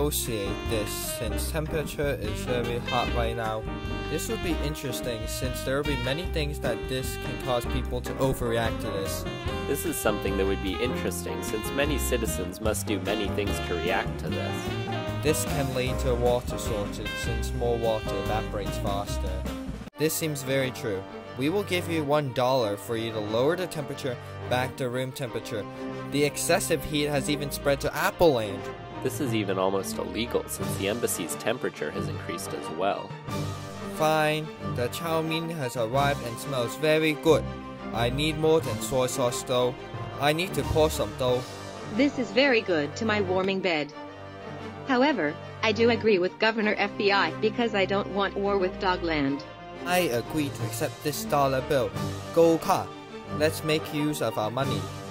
negotiate this since temperature is very hot right now. This would be interesting since there will be many things that this can cause people to overreact to this. This is something that would be interesting since many citizens must do many things to react to this. This can lead to a water shortage since more water evaporates faster. This seems very true. We will give you $1 for you to lower the temperature back to room temperature. The excessive heat has even spread to Apple Land. This is even almost illegal since the embassy's temperature has increased as well. Fine, the chow mein has arrived and smells very good. I need more than soy sauce though. I need to pour some though. This is very good to my warming bed. However, I do agree with Governor FBI because I don't want war with Dogland. I agree to accept this dollar bill. Go car. Let's make use of our money.